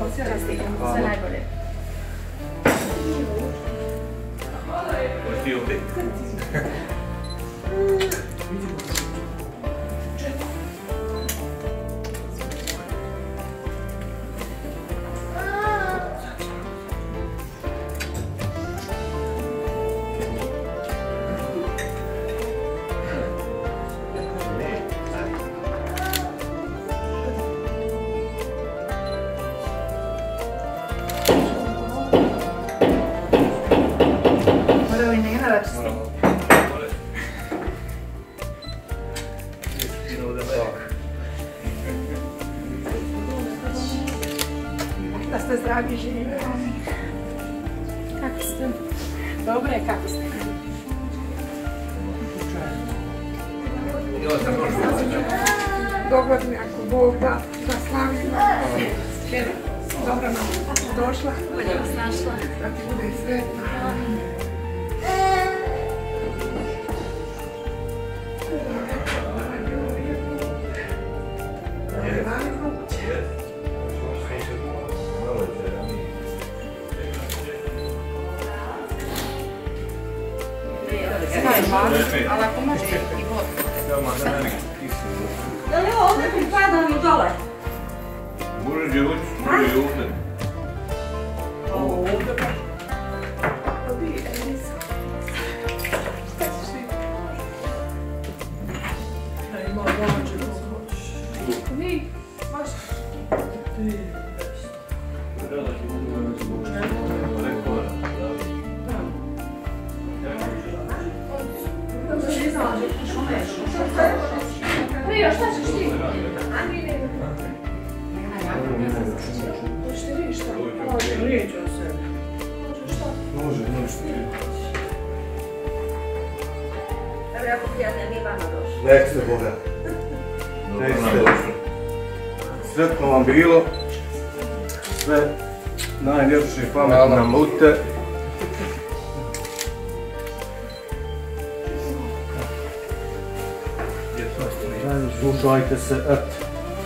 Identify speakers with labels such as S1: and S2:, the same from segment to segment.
S1: Čestitam, sve najbolje.
S2: Ti opet.
S1: Da ste zdravi, živi. Kako ste? Dobre, kako ste? Dogodni, ako Bog da slavimo. Dobro nam došla.
S3: Bolje vas našla.
S1: Da ti bude sretna.
S3: Ali ako može i vodka.
S4: Da li ovo ovdje pripada mi dole?
S2: Možeš je ući, može je ovdje.
S1: Ovo ovdje pa. To bi Elisa. Šta ćeš ti? Da ima dođe kako hoćeš. Ni, baš. Ti.
S4: Rio, šta ćeš ti?
S1: Hoćete vi šta? Može, rijeđu o sebi.
S2: Može što ti.
S4: Evo jako prijatno, nije vama došlo.
S5: Nek ste Boga. Nek ste. Sretno vam bilo. Sve najljepše i pametno nam budite. Slušajte se, eto.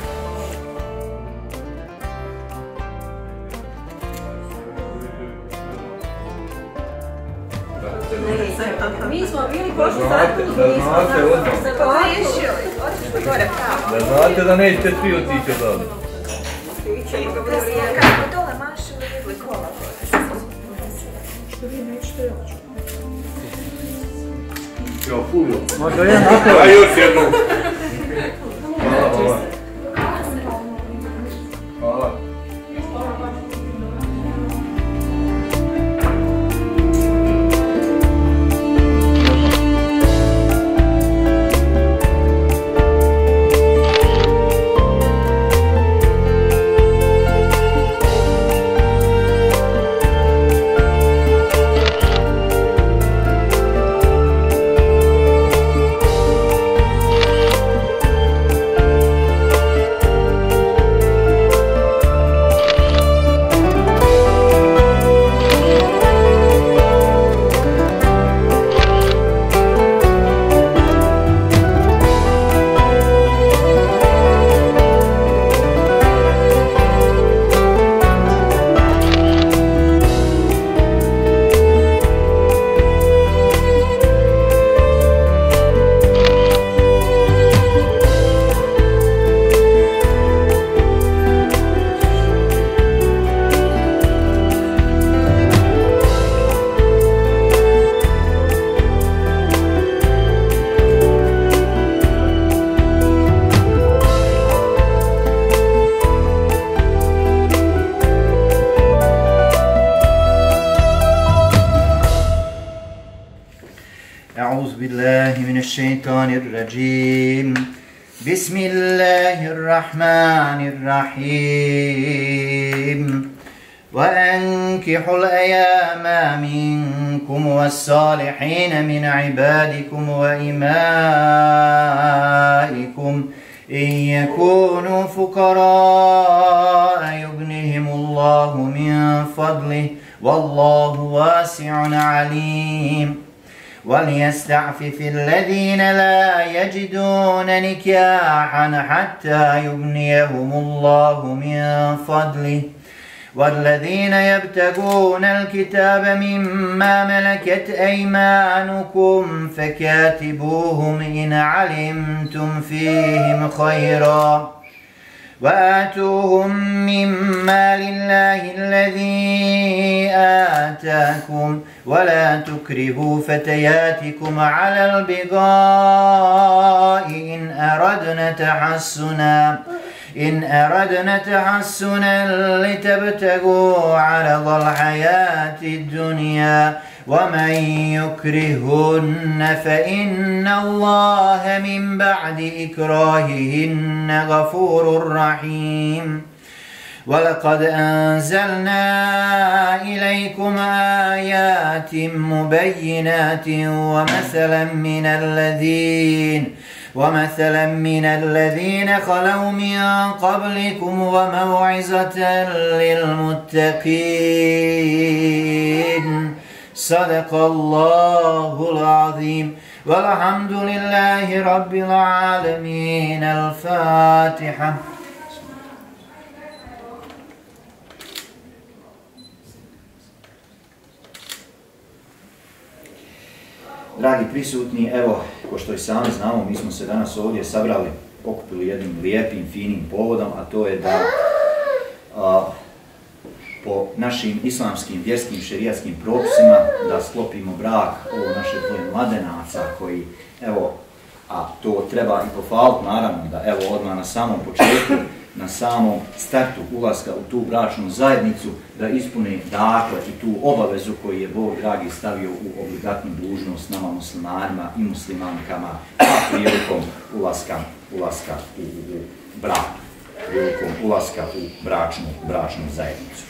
S4: Mi smo bili prošli zakon, mi smo se pogriješili. Otišli gore pravo.
S2: Da znate da nećete svi otići od ovdje.
S4: Kako dole mašili, vidli kola.
S1: Što vi nećete još?
S5: Jo, puno.
S2: Možda ja napravim. A još jednu. Hvala, hvala. Hvala.
S6: أعوذ بالله من الشيطان الرجيم بسم الله الرحمن الرحيم وأنكحوا الأيام منكم والصالحين من عبادكم وإمائكم إن يكونوا فقراء يغنهم الله من فضله والله واسع عليم وليستعفف الذين لا يجدون نكاحا حتى يغنيهم الله من فضله والذين يبتغون الكتاب مما ملكت أيمانكم فكاتبوهم إن علمتم فيهم خيرا وآتوهم مما لله الذي آتاكم ولا تكرهوا فتياتكم على البغاء إن أردنا تحسنا لتبتغوا عرض الحياة الدنيا ومن يكرهن فإن الله من بعد إكراههن غفور رحيم ولقد أنزلنا إليكم آيات مبينات ومثلا من الذين خلوا من قبلكم وموعظة للمتقين صدق الله العظيم والحمد لله رب العالمين. الفاتحة. Dragi prisutni, evo, ko što i sami znamo, mi smo se danas ovdje sabrali, okupili jednim lijepim, finim povodom, a to je da po našim islamskim, vjerskim, šerijatskim propisima da sklopimo brak ovo naše dvoje mladenaca koji, evo, a to treba i pohvaliti naravno da evo odmah na samom početku, na samom startu ulaska u tu bračnu zajednicu da ispune dakle i tu obavezu koju je Bog dragi stavio u obligatnu dužnost nama muslimanima i muslimankama prilikom ulaska u brak, prilikom ulaska u bračnu zajednicu.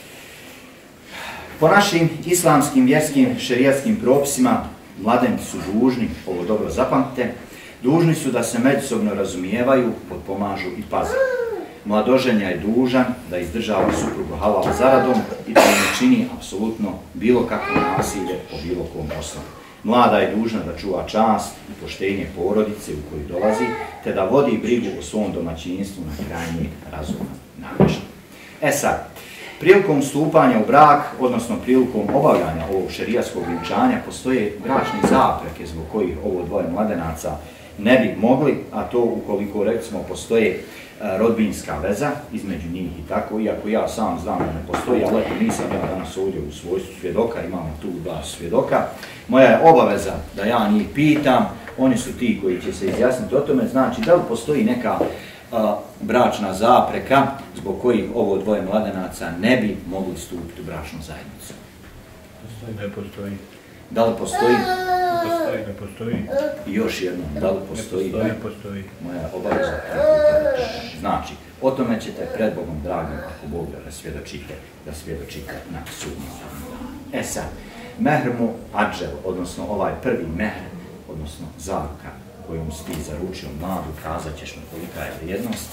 S6: Po našim islamskim, vjerskim, šerijatskim propisima mladenci su dužni, ovo dobro zapamtite, dužni su da se međusobno razumijevaju, potpomažu i paze. Mladoženja je dužan da izdržava suprugu halal zaradom i da ne čini apsolutno bilo kakvo nasilje po bilo kom osnovu. Mlada je dužna da čuva čast i poštenje porodice u koju dolazi, te da vodi brigu o svom domaćinstvu na krajnji razuman način. Sad, prilikom stupanja u brak, odnosno prilikom obavljanja ovog šerijatskog vjenčanja, postoje bračne zapreke zbog kojih ovo dvoje mladenaca ne bi mogli, a to ukoliko recimo postoje rodbinska veza između njih i tako, iako ja sam znam da ne postoji, ali eto nisam ja danas ovdje u svojstvu svjedoka, imamo tu dva svjedoka. Moja je obaveza da ja njih pitam, oni su ti koji će se izjasniti o tome, znači da li postoji neka bračna zapreka zbog kojih ovo dvoje mladenaca ne bi mogli stupiti u bračnu zajednicu.
S2: Ne postoji.
S6: Da li postoji?
S2: Ne postoji.
S6: I još jednom, da li postoji?
S2: Ne postoji.
S6: Moja obaveza. Znači, o tome ćete pred Bogom dragim, ako Bog da svjedočite na sudnjem danu. Sad, mehr mu adžel, odnosno ovaj prvi mehr, odnosno zaruka kojom si ti zaručio mladu, kazat ćeš mu kolika je vrijednost?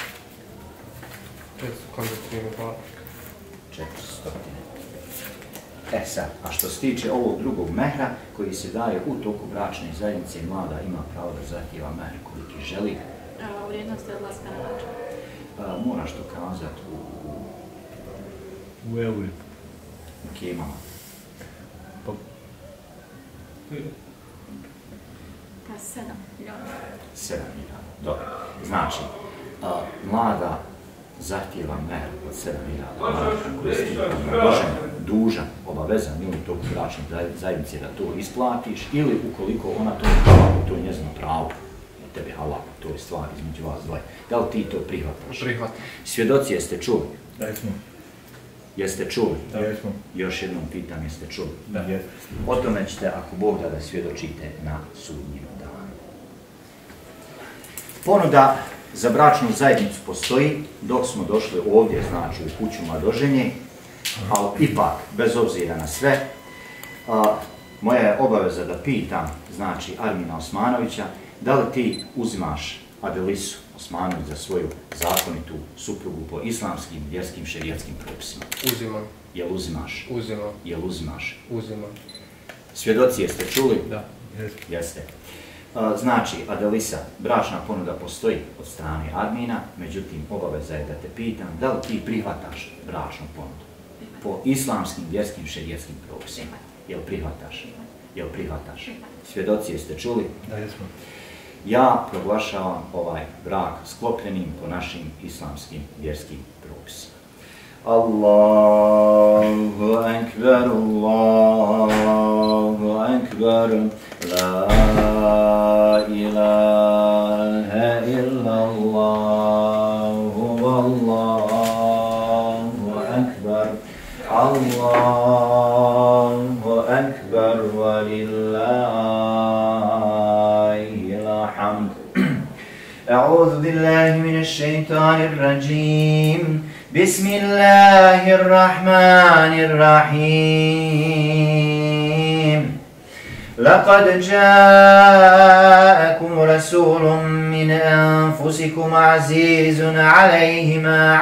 S6: 400. Sad, a što se tiče ovog drugog mehra koji se daje u toku bračne zajednice, mlada ima pravo da zahtijeva mehr koliki želi.
S3: A vrijednost je odlaska na način?
S6: Moraš to kazati
S2: U euri.
S6: U kemama.
S3: Pa 7 milijuna.
S6: 7 milijuna, dobro. Znači, mlada zahtijeva mehr od 7 milijuna koji si dužan, obavezan ili tog bračne zajednice da to isplatiš, ili ukoliko ona to ne halal, to je njezino pravo, od tebe halal, to je stvar između vas dvoje. Da li ti to prihvataš?
S5: Prihvatam.
S6: Svjedoci jeste čuli?
S2: Da jesmo.
S6: Jeste čuli?
S2: Da jesmo.
S6: Još jednom pitam, jeste čuli?
S2: Da jesmo.
S6: O tome ćete, ako Bog da svjedočite na sudnjem danu. Ponuda za bračnu zajednicu postoji dok smo došli ovdje, znači u kuću mladoženje, ali ipak, bez obzira na sve, moja je obaveza da pitam, znači Armina Osmanovića, da li ti uzimaš Adelisu Osmanović za svoju zakonitu suprugu po islamskim, vjerskim, šerijatskim propisima?
S5: Uzimam.
S6: Jel uzimaš?
S5: Uzimam.
S6: Jel uzimaš?
S5: Uzimam.
S6: Svjedoci jeste čuli?
S2: Da.
S6: Jeste. Znači, Adelisa, bračna ponuda postoji od strane Armina, međutim, obaveza je da te pitam da li ti prihvataš bračnu ponudu po islamskim, vjerskim, šerijetskim propisima. Jel prihvataš? Jel prihvataš? Svjedoci jeste čuli?
S5: Da, jesmo.
S6: Ja proglašavam ovaj brak sklopljenim po našim islamskim, vjerskim propisima. Allahu akbar, Allahu akbar, la ilaha illallahu, wallahu akbar, Allahu akbar, walillahil hamd. A'udhu billahi minash shaitanir rajim. بسم الله الرحمن الرحيم لقد جاءكم رسول من أنفسكم عزيز عليه ما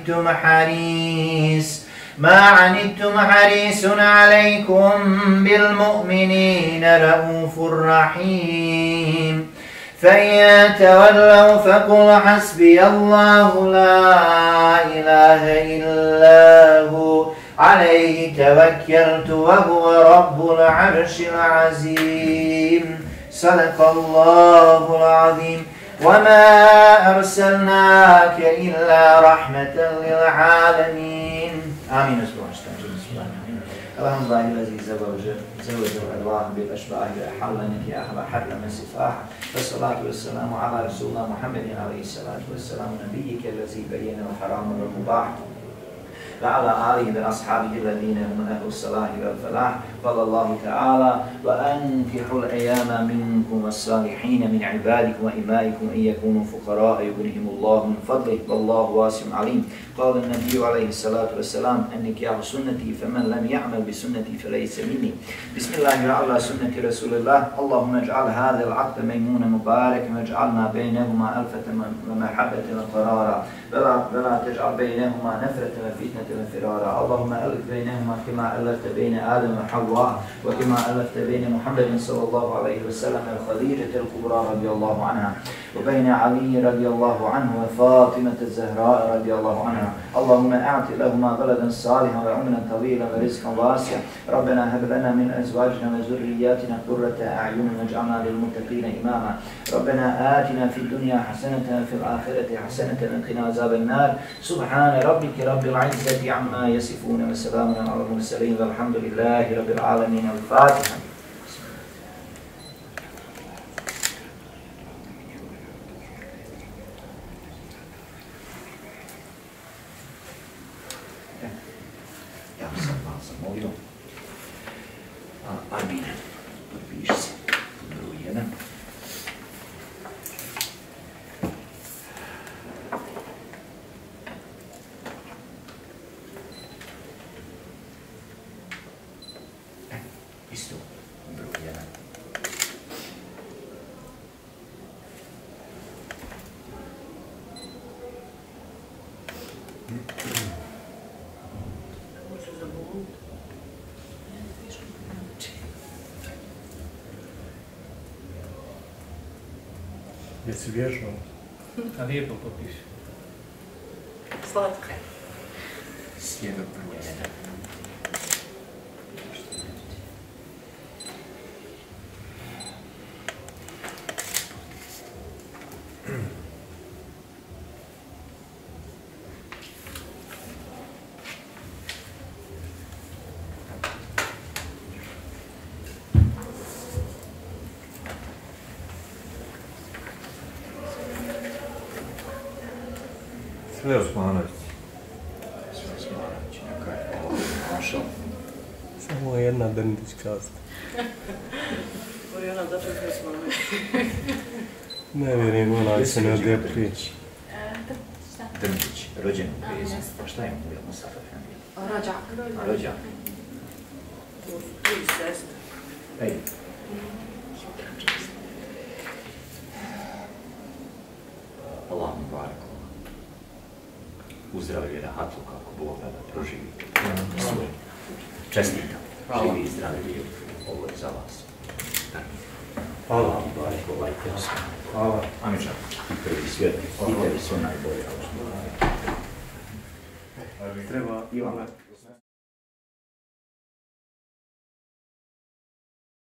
S6: عنتم حريص عليكم بالمؤمنين رؤوف رحيم فإن تولوا فقل حسبي الله لا إله إلا هو عليه توكلت وهو رب العرش العظيم صدق الله العظيم وما أرسلناك إلا رحمة للعالمين آمين. الحمد لله الذي زوج الأرواح بالأشباه وأحل نكاح وحرم السفاح والصلاة والسلام على رسول الله محمد عليه الصلاة والسلام نبيك الذي بين الحرام والمباح وعلى آله وأصحابه الذين هم أهل الصلاح والفلاح قال الله تعالى وأنكحوا الأيام منكم والصالحين من عبادكم وإمائكم إن يكونوا فقراء يغنيهم الله من فضله والله واسع عليم قال النبي عليه الصلاة والسلام النكاح سنتي فمن لم يعمل بسنتي فليس مني بسم الله وعلى سنة رسول الله اللهم اجعل هذا العقد ميمونا مباركا واجعلنا بينهما ألفة ومحبة وقرارا ولا تجعل بينهما نفرة وفتنة وفرارا اللهم ألف بينهما كما ألفت بين آدم وحواء وكما ألفت بين محمد صلى الله عليه وسلم الخديجة الكبرى رضي الله عنها وبين علي رضي الله عنه وفاطمة الزهراء رضي الله عنها اللهم أعط لهما ولدا صالحا وعمرا طويلا ورزقا واسعا ربنا هب لنا من أزواجنا وذرياتنا قرة أعين واجعلنا للمتقين إماما ربنا آتنا في الدنيا حسنة وفي الآخرة حسنة وقنا عذاب النار سبحان ربك رب العزة عما يصفون وسلام على المرسلين والحمد لله رب العالمين. الفاتحة. Ja sam vas zamolio. Armina, potpiši se. Broj 1. Isto, broj 1.
S5: Jesi vježbao?
S2: A lijepo popiši.
S1: Slatko.
S6: Slijeda broj 1.
S5: Sve Osmanović.
S2: Samo jedna Drndić čast.
S1: Koji ona zato što smo
S2: Ne vjerujem, ona se ne odje prijeći.
S6: Drndić, rođen u Bezu. Pa šta je mu bilo Mustafa Efendija?
S1: Rođak.
S6: Rođak.
S1: I sestra.
S6: Ej. Allah mu barak. Uzdravlje rahatlu kako Bog da proživi. Čestitam. Živi i zdravi. Ovo je za vas.
S5: Hvala. Hvala.
S6: Amiča, i tebi sve najbolje.
S5: Treba